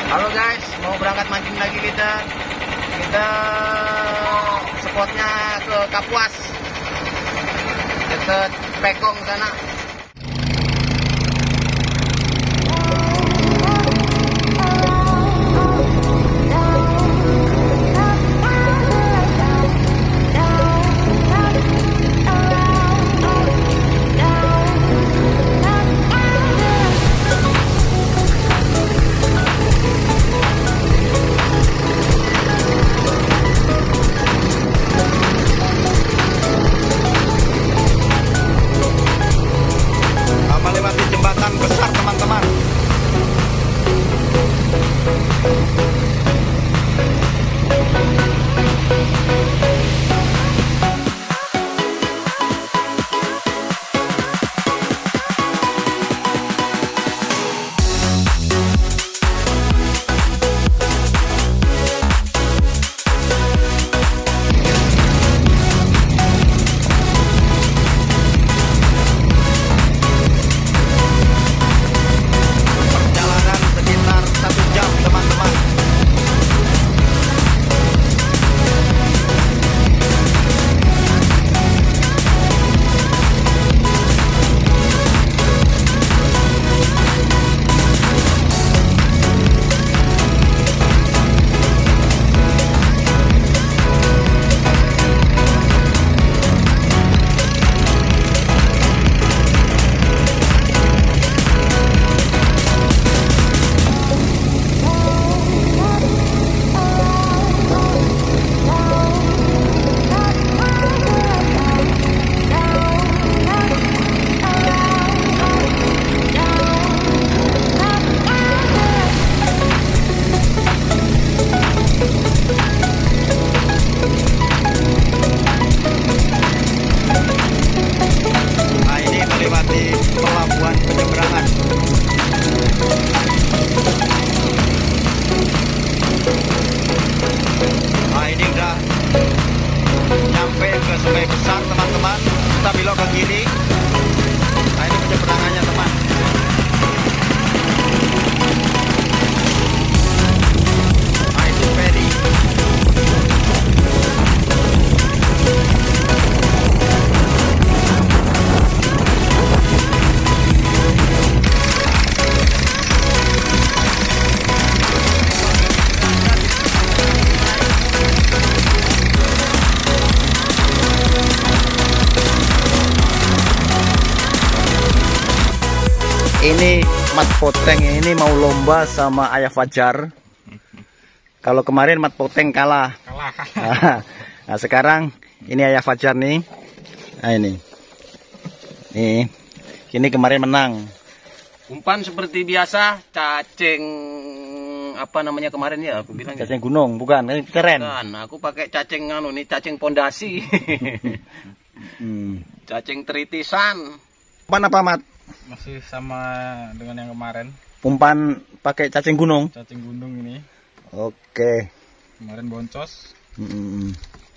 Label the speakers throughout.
Speaker 1: Halo guys, mau berangkat mancing lagi kita. Kita spotnya ke Kapuas, deket Pekong sana. Melewati jembatan besar teman-teman. Pelabuhan penyeberangan. Nah ini udah nyampe ke Sungai Besar teman-teman. Kita belok ke kiri. Nah ini penyeberangannya teman. Nah itu ferry. Ini Mat Poteng ini mau lomba sama Ayah Fajar. Kalau kemarin Mat Poteng kalah. Nah, sekarang ini Ayah Fajar nih. Nah ini. Nih. Ini kemarin menang. Umpan seperti biasa, cacing apa namanya kemarin ya aku bilang. Cacing gunung, bukan. Ini keren. Bukan, aku pakai cacing nih cacing pondasi. Cacing tritisan. Umpan apa, Mat?
Speaker 2: Masih sama dengan yang kemarin.
Speaker 1: Umpan pakai cacing gunung.
Speaker 2: Cacing gunung ini.
Speaker 1: Oke.
Speaker 2: Kemarin boncos.
Speaker 1: 1,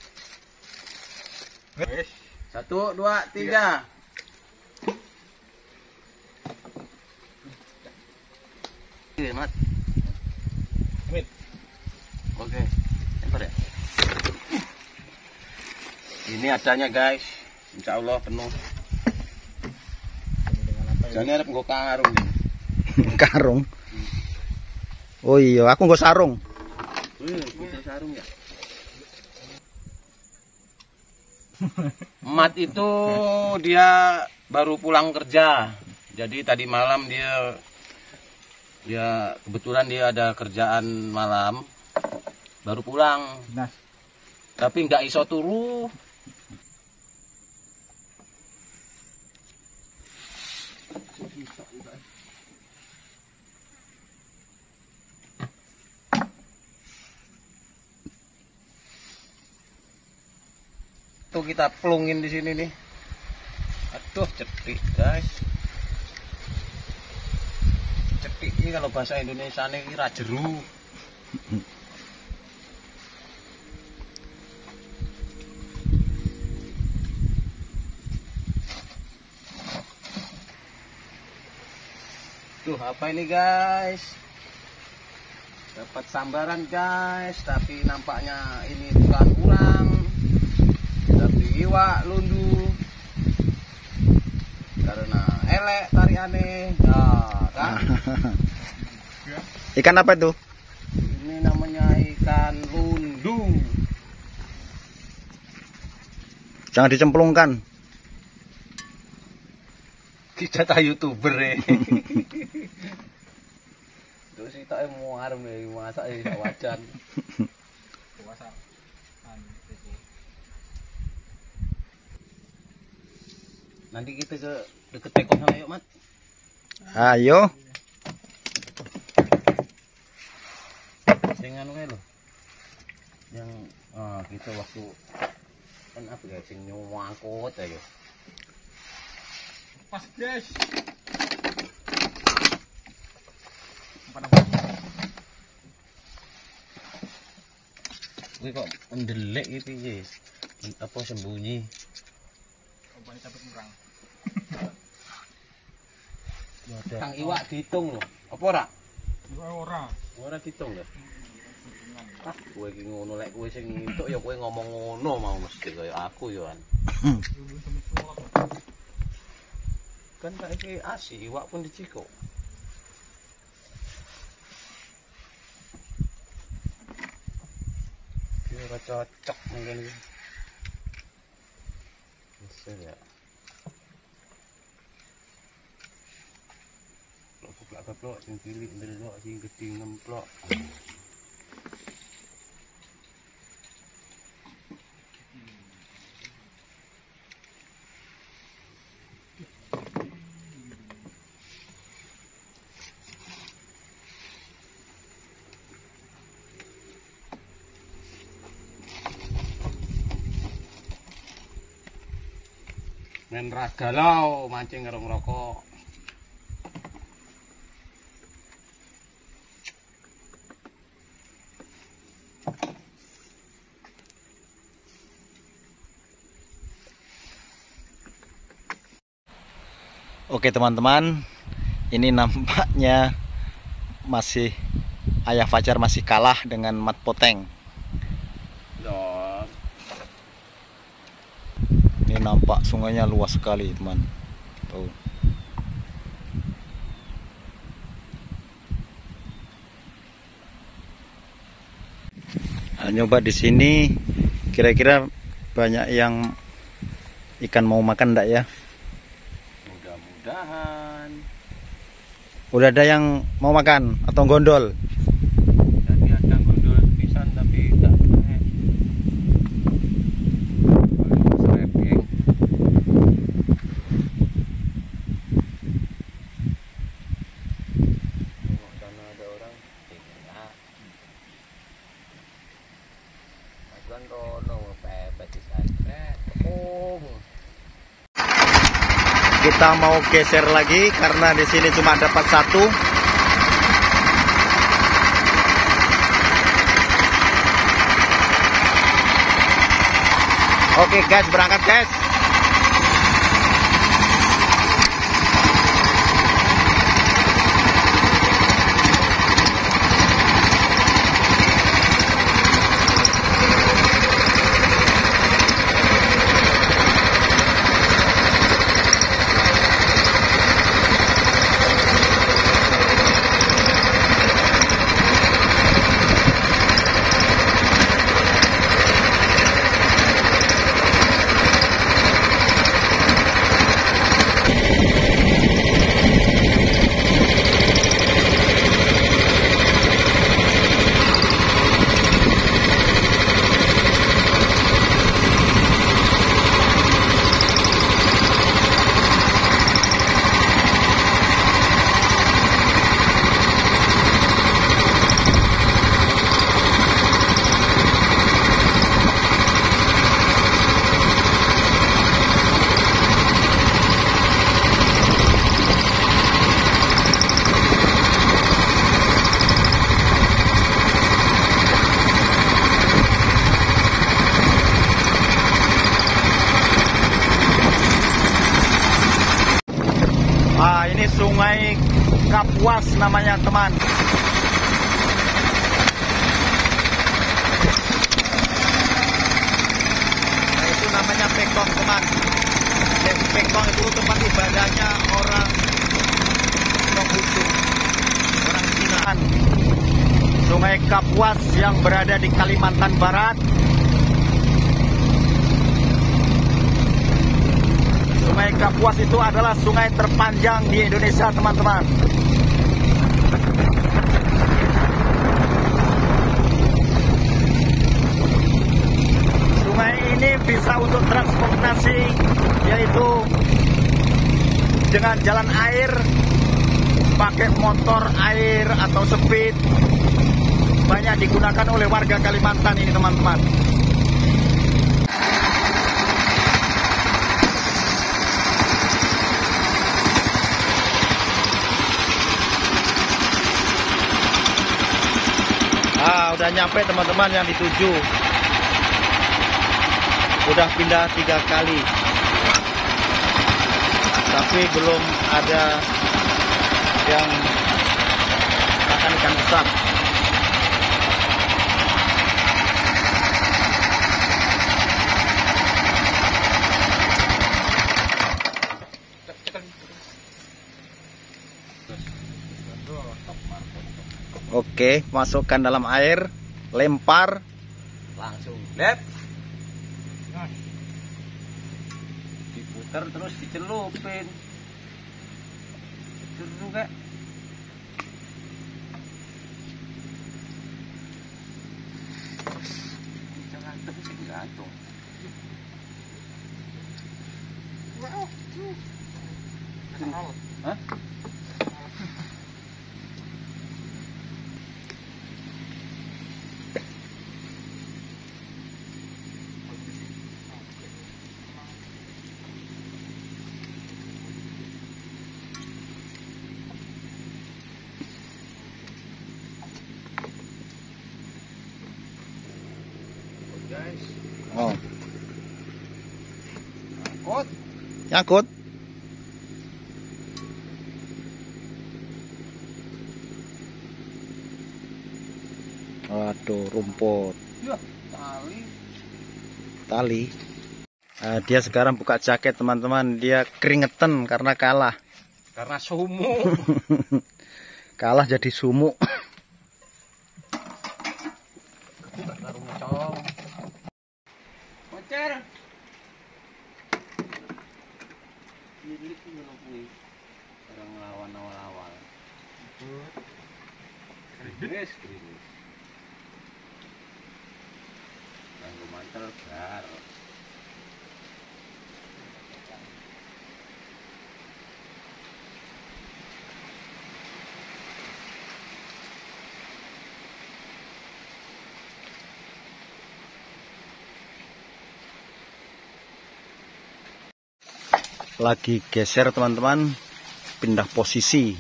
Speaker 1: 2, 3. Mat. Oke. Lempar ya. Ini adanya guys. Insya Allah penuh. Jangan ada nggo karung nih. Karung. Oh iya, aku nggo sarung. Sarung ya. Mat itu dia baru pulang kerja. Jadi tadi malam dia kebetulan dia ada kerjaan malam. Baru pulang. Nah. Tapi nggak iso turu. Tuh kita plungin di sini nih. Aduh, cetik guys. Cetik ini kalau bahasa Indonesia ini kira jeru. Tuh apa ini guys? Dapat sambaran guys, tapi nampaknya ini bukan urang, tapi iwak lundu. Karena elek tariannya, nah, kan? Ikan apa itu? Ini namanya ikan lundu. Jangan dicemplungkan. Kita tak YouTuber ya. Terus kita mau arem ya, masak ya wajan. Nanti kita ke deket tekok sana yuk, Mat. Ayo. Dengan gue loh. Yang kita waktu kan apa guys, sing nyuwangkut aja. Pas guys. Gue kok mendelek gitu ya. Apa sembunyi? Obat cabut kurang. Kang iwak dihitung loh. Apa ora? Ora. Ora dihitung lho. Ah, kowe iki ngono lek kowe sing ngintuk ya kowe ngomong ngono mau mesti kaya aku ya kan. Kan saiki asih iwak pun dicikuk. Ora cocok mungkin iki. Wis ya. Plok sing cilik ndelok sing gedhe nemplok. Men ragalau mancing karo ngrokok. Oke teman-teman, ini nampaknya masih Ayah Fajar masih kalah dengan Mat Poteng. Ini nampak sungainya luas sekali teman. Tuh. Nah, nyoba di sini, kira-kira banyak yang ikan mau makan enggak ya? Mudah-mudahan. Udah ada yang mau makan atau gondol? Tadi ada gondol pisan tapi enggak. Kita mau geser lagi karena di sini cuma dapat satu. Oke guys, berangkat guys. Sungai Kapuas namanya teman. Pekong teman. Pekong itu tempat ibadahnya orang Konghucu, orang Cina. Sungai Kapuas yang berada di Kalimantan Barat. Sungai Kapuas itu adalah sungai terpanjang di Indonesia, teman-teman. Sungai ini bisa untuk transportasi, yaitu dengan jalan air, pakai motor air atau speed. Banyak digunakan oleh warga Kalimantan ini, teman-teman. Udah nyampe teman-teman yang dituju. Udah pindah 3 kali, tapi belum ada yang makan ikan besar. Oke, masukkan dalam air, lempar, langsung lep, diputar terus dicelupin, terus juga. Jangan terus gantung. Hah? Oh. Nyangkut. Nyangkut. Waduh, rumput. Ya, tali. Tali. Dia sekarang buka jaket, teman-teman. Dia keringetan karena kalah.
Speaker 2: Karena sumuk.
Speaker 1: Kalah jadi sumuk.
Speaker 3: Milik menunggu orang lawan awal-awal. Krimis. Tangguh mantel gar.
Speaker 1: Lagi geser, teman-teman, pindah posisi.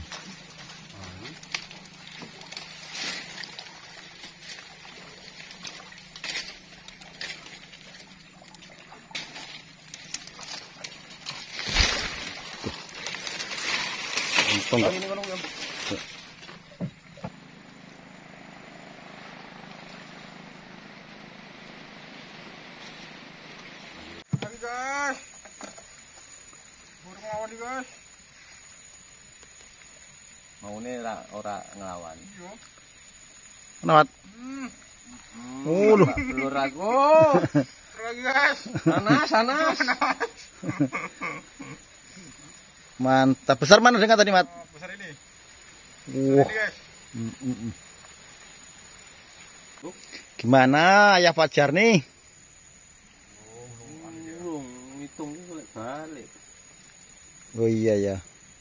Speaker 1: Untung
Speaker 2: Guys. Burung lawan nih, guys.
Speaker 3: Mau nih ora ngelawan.
Speaker 1: Kenapa? Loh.
Speaker 3: Telur aku.
Speaker 2: Lagi, guys.
Speaker 3: Sanas.
Speaker 1: Mantap. Besar mana dengan tadi, Mat?
Speaker 2: Besar ini.
Speaker 1: Wah.
Speaker 2: Guys.
Speaker 1: Gimana Ayah Fajar nih?
Speaker 3: Hitung balik.
Speaker 1: Oh iya ya.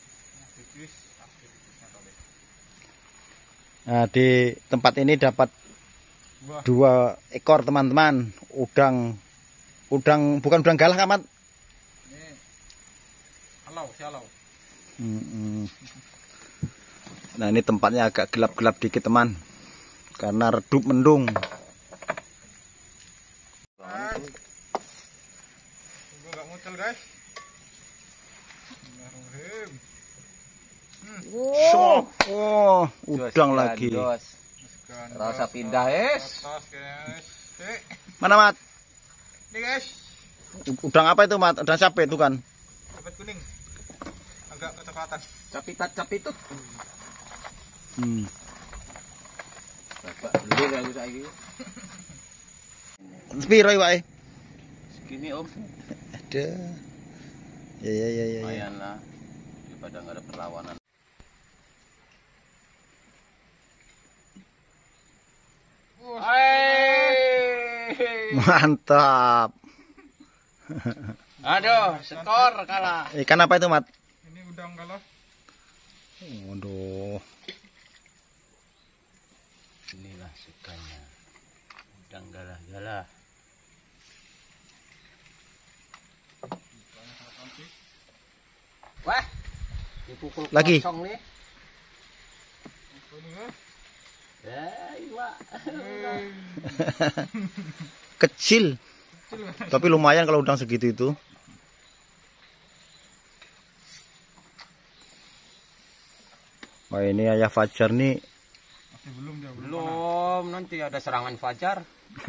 Speaker 1: Nah, di tempat ini dapat 2 ekor, teman-teman. Udang bukan udang galah, Kamat.
Speaker 2: Ini halau.
Speaker 1: Nah, ini tempatnya agak gelap-gelap dikit, teman, karena redup mendung.
Speaker 2: Gue nggak muncul, guys.
Speaker 1: Oh, udang lagi.
Speaker 3: Rasa pindah, es.
Speaker 2: Atas, guys.
Speaker 1: Mana, Mat?
Speaker 2: Ini, guys.
Speaker 1: Udang apa itu, Mat? Udang siapa itu kan?
Speaker 2: Dapat kuning. Agak kecoklatan.
Speaker 3: Capitut.
Speaker 1: Hmm.
Speaker 3: Bapak dulu aku saiki.
Speaker 1: Piro wae?
Speaker 3: Segini Om.
Speaker 1: Ada. Ya.
Speaker 3: Lumayan lah. Daripada nggak ada perlawanan.
Speaker 1: Mantap.
Speaker 3: Aduh, skor kalah.
Speaker 1: Ikan apa itu, Mat?
Speaker 2: Ini udang kalah.
Speaker 1: Waduh.
Speaker 3: Inilah sukanya. Udang galah-galah. Wah, dipukul
Speaker 1: Lagi.
Speaker 3: kosong nih.
Speaker 2: Ini ya.
Speaker 3: Iya.
Speaker 1: Kecil. Tapi lumayan kalau udang segitu itu. Wah, ini Ayah Fajar nih.
Speaker 2: Masih belum dia.
Speaker 3: Belum, nanti ada serangan fajar.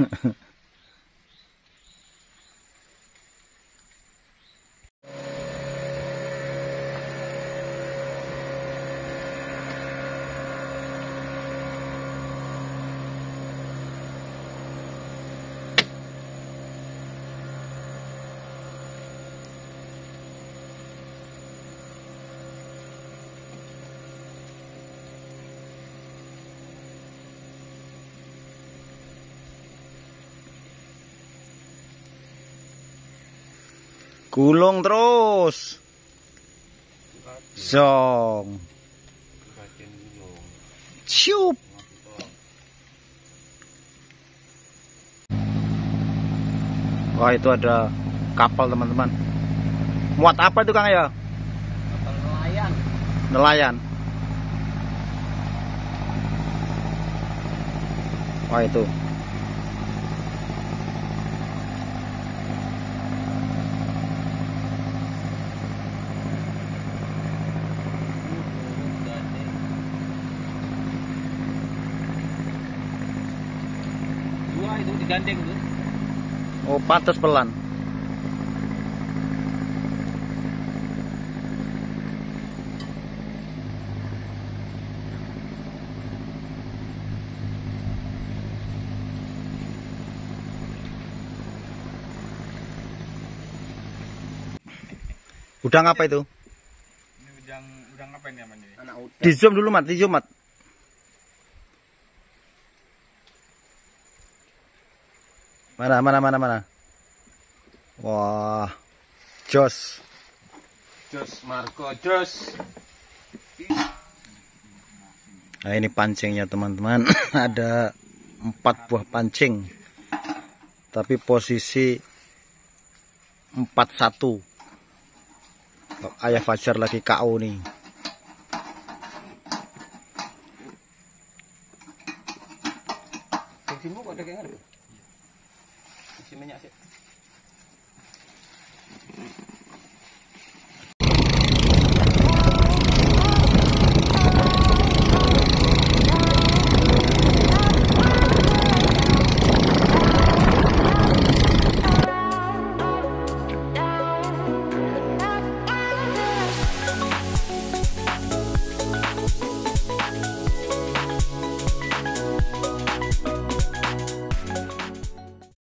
Speaker 1: Gulung terus. Zong. Ciup. Wah, itu ada kapal, teman-teman. Muat apa itu, Kang ya?
Speaker 3: Kapal nelayan.
Speaker 1: Nelayan. Wah, itu.
Speaker 3: Dua itu digandeng tuh.
Speaker 1: Oh, pantas pelan. Udang apa itu?
Speaker 2: Ini udang apa ini namanya?
Speaker 3: Anak udang.
Speaker 1: Di zoom dulu, Mat. Di zoom, Mat. Mana? Wah, jos.
Speaker 3: Jos Marco Jos.
Speaker 1: Nah, ini pancingnya, teman-teman. Ada 4 buah pancing. Tapi posisi 4-1. Ayah Fajar lagi KO nih.
Speaker 3: Bensinmu kok ada kayak isi minyak sih.